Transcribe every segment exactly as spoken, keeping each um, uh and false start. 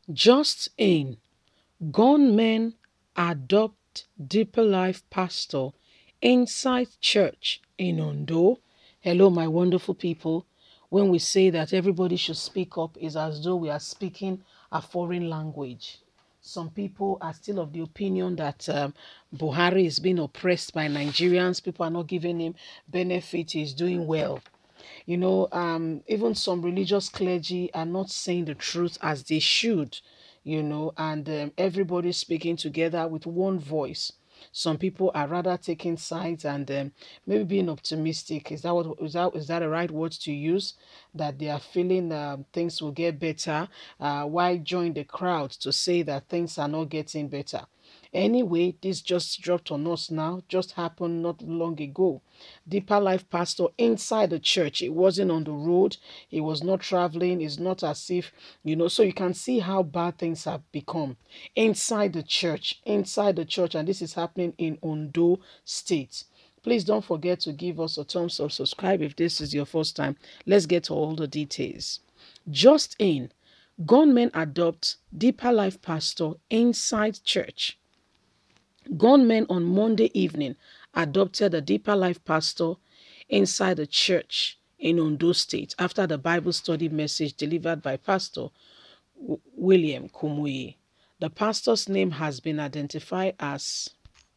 Just in, gunmen adopt Deeper Life pastor inside church in Ondo. Hello, my wonderful people. When we say that everybody should speak up, is as though we are speaking a foreign language. Some people are still of the opinion that um, Buhari is being oppressed by Nigerians. People are not giving him benefit. He's doing well. You know, um, even some religious clergy are not saying the truth as they should, you know, and um, everybody speaking together with one voice. Some people are rather taking sides and um, maybe being optimistic. Is that what is that is that the right word to use? That they are feeling um, things will get better. Uh, why join the crowd to say that things are not getting better? Anyway, this just dropped on us now, just happened not long ago. Deeper Life pastor inside the church. It wasn't on the road. It was not traveling. It's not as if, you know, so you can see how bad things have become inside the church, inside the church. And this is happening in Ondo State. Please don't forget to give us a thumbs up, subscribe if this is your first time. Let's get to all the details. Just in, gunmen adopt Deeper Life pastor inside church. Gunmen on Monday evening adopted a Deeper Life pastor inside the church in Ondo State after the Bible study message delivered by Pastor William Kumuyi. The pastor's name has been identified as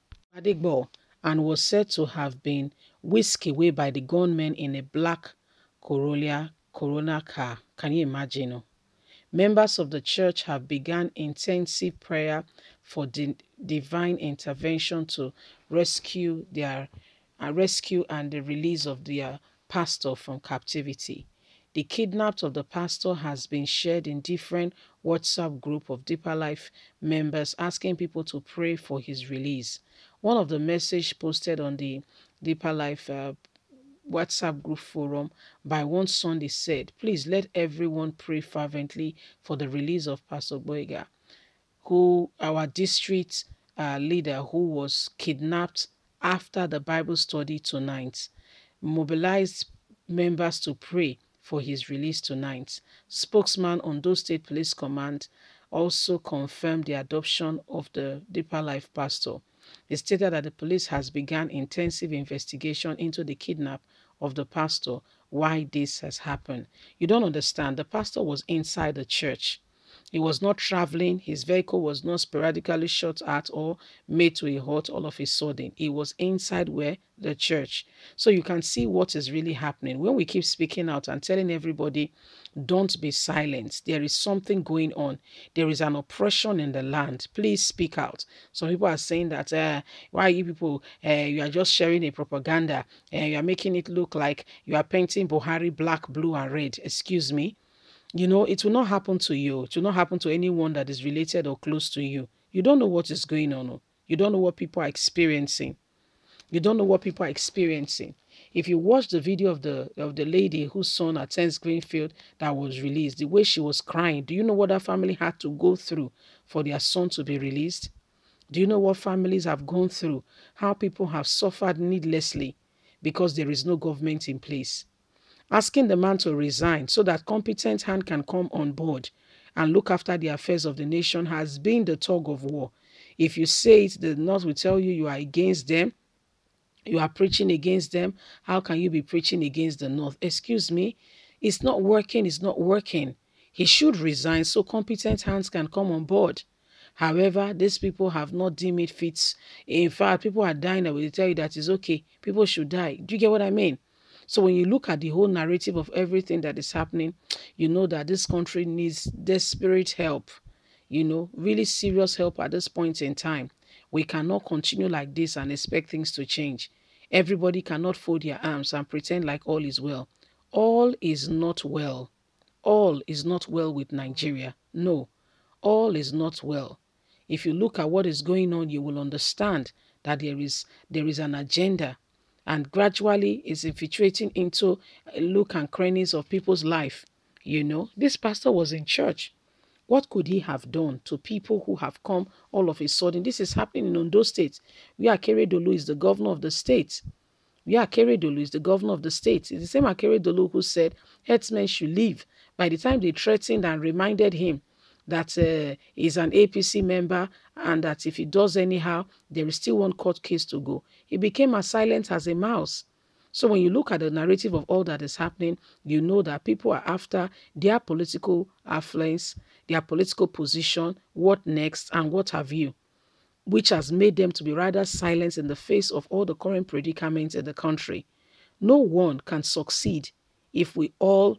Adigbo and was said to have been whisked away by the gunmen in a black Corolla Corona car. Can you imagine? Members of the church have begun intensive prayer for di divine intervention to rescue their uh, rescue and the release of their pastor from captivity. The kidnapping of the pastor has been shared in different WhatsApp group of Deeper Life members asking people to pray for his release. One of the message posted on the Deeper Life uh, WhatsApp group forum by one Sunday said, please let everyone pray fervently for the release of Pastor Boyega, who our district uh, leader who was kidnapped after the Bible study tonight. Mobilized members to pray for his release tonight. Spokesman on Ondo State Police Command also confirmed the adoption of the Deeper Life pastor. He stated that the police has begun intensive investigation into the kidnap of the pastor, why this has happened. You don't understand. The pastor was inside the church. He was not traveling. His vehicle was not sporadically shot at or made to a halt all of a sudden. He was inside where? The church. So you can see what is really happening. When we keep speaking out and telling everybody, don't be silent. There is something going on. There is an oppression in the land. Please speak out. Some people are saying that, uh, why you people, uh, you are just sharing a propaganda. And uh, you are making it look like you are painting Buhari black, blue, and red. Excuse me. You know, it will not happen to you. It will not happen to anyone that is related or close to you. You don't know what is going on. You don't know what people are experiencing. You don't know what people are experiencing. If you watch the video of the of the lady whose son attends Greenfield that was released, the way she was crying, do you know what that family had to go through for their son to be released? Do you know what families have gone through? How people have suffered needlessly because there is no government in place? Asking the man to resign so that competent hand can come on board and look after the affairs of the nation has been the tug of war. If you say it, the North will tell you you are against them. You are preaching against them. How can you be preaching against the North? Excuse me. It's not working. It's not working. He should resign so competent hands can come on board. However, these people have not deemed it fit. In fact, people are dying and will tell you that it's okay. People should die. Do you get what I mean? So when you look at the whole narrative of everything that is happening, you know that this country needs desperate help, you know, really serious help at this point in time. We cannot continue like this and expect things to change. Everybody cannot fold their arms and pretend like all is well. All is not well. All is not well with Nigeria. No, all is not well. If you look at what is going on, you will understand that there is, there is an agenda. And gradually is infiltrating into look and crannies of people's life. You know, this pastor was in church. What could he have done to people who have come all of a sudden? This is happening in Ondo State. Where Akeredolu is the governor of the state. Where Akeredolu is the governor of the state. It's the same Akeredolu who said herdsmen should leave. By the time they threatened and reminded him that uh, is an A P C member, and that if he does anyhow, there is still one court case to go. He became as silent as a mouse. So when you look at the narrative of all that is happening, you know that people are after their political affluence, their political position, what next, and what have you, which has made them to be rather silent in the face of all the current predicaments in the country. No one can succeed if we all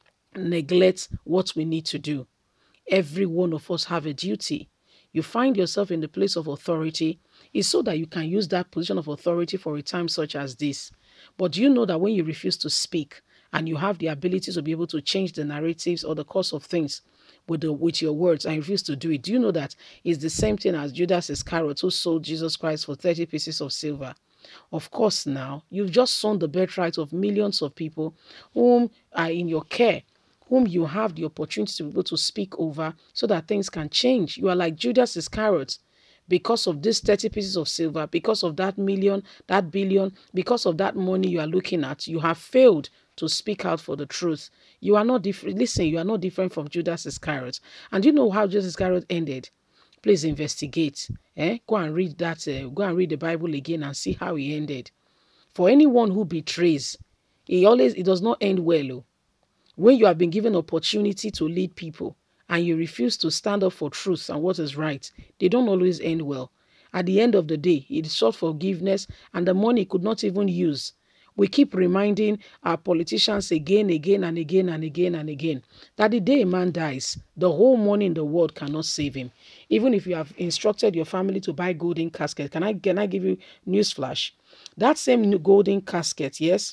neglect what we need to do. Every one of us have a duty. You find yourself in the place of authority, it's so that you can use that position of authority for a time such as this. But do you know that when you refuse to speak and you have the ability to be able to change the narratives or the course of things with, the, with your words and refuse to do it, do you know that it's the same thing as Judas Iscariot who sold Jesus Christ for thirty pieces of silver? Of course, now you've just sown the birthright of millions of people whom are in your care, whom you have the opportunity to be able to speak over so that things can change. You are like Judas Iscariot. Because of these thirty pieces of silver, because of that million, that billion, because of that money you are looking at, you have failed to speak out for the truth. You are not different. Listen, you are not different from Judas Iscariot. And you know how Judas Iscariot ended? Please investigate. Eh? Go and read that. Uh, go and read the Bible again and see how he ended. For anyone who betrays, he always it does not end well. Oh. When you have been given opportunity to lead people and you refuse to stand up for truth and what is right, they don't always end well. At the end of the day, it sought forgiveness and the money he could not even use. We keep reminding our politicians again, again, and again, and again, and again, that the day a man dies, the whole money in the world cannot save him. Even if you have instructed your family to buy golden casket, can I, can I give you news flash? That same golden casket, yes,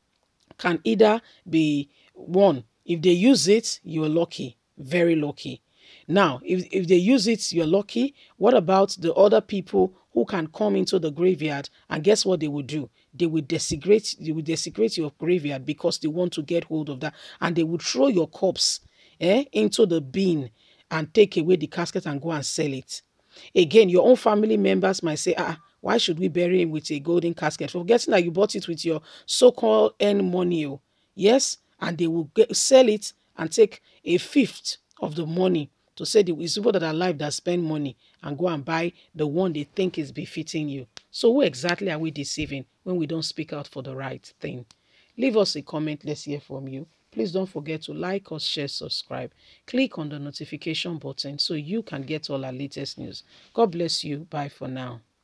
can either be one, if they use it, you're lucky, very lucky. Now, if, if they use it, you're lucky. What about the other people who can come into the graveyard and guess what they will do? They will desecrate, they will desecrate your graveyard because they want to get hold of that. And they will throw your corpse eh, into the bin and take away the casket and go and sell it. Again, your own family members might say, ah, why should we bury him with a golden casket? Forgetting that you bought it with your so-called earned money. Oh. Yes, and they will get, sell it and take a fifth of the money to say the it's people that are alive that spend money and go and buy the one they think is befitting you. So who exactly are we deceiving when we don't speak out for the right thing? Leave us a comment. Let's hear from you. Please don't forget to like us, share, subscribe. Click on the notification button so you can get all our latest news. God bless you. Bye for now.